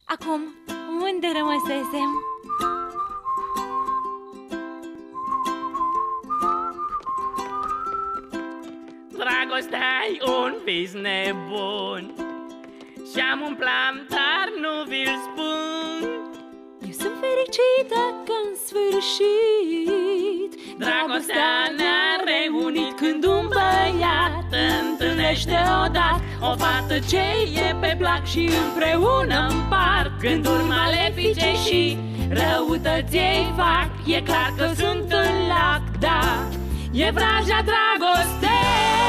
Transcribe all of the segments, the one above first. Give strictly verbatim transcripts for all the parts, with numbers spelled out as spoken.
Acum, unde rămăsesem? Dragostea-i un vis nebun și-am un plan, dar nu vi-l spun. Eu sunt fericită că în sfârșit Dragostea ne-a reunit când un băiat întâlnește odată o fată ce e pe plac și împreună împart gânduri malefice și răutăți ei fac. E clar că sunt în lac, da, e vraja dragostei.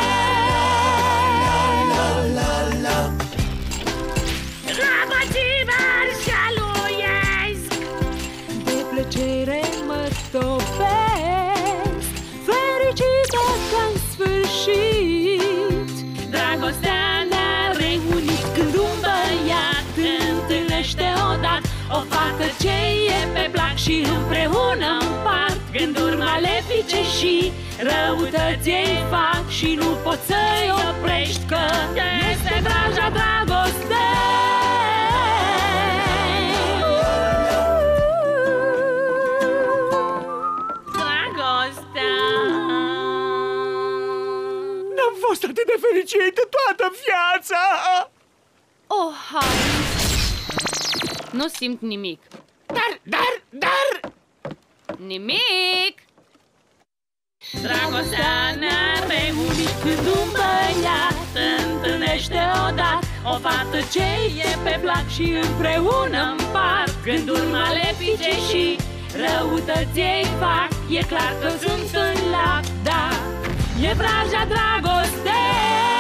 Dragostii mari șaluiesc, de plăcere mă topesc, fericită că în sfârșit dragostea ne-a reunit când un băiat întâlnește odată o fată ce e pe plac și împreună împart gânduri malefice și răutăți ei fac și nu poți să-i oprești, că este vraja dragostei. Dragostea. N-am fost atât de fericit toată viața! Oh, Hans, Nu simt nimic. Dar, dar, dar... Nimic! Dragostea ne-a reunit când un băiat întâlnește odată o fată ce e pe plac și împreună împart gânduri malefice și răutăți ei fac. E clar că sunt în lac, da, e vraja dragostei.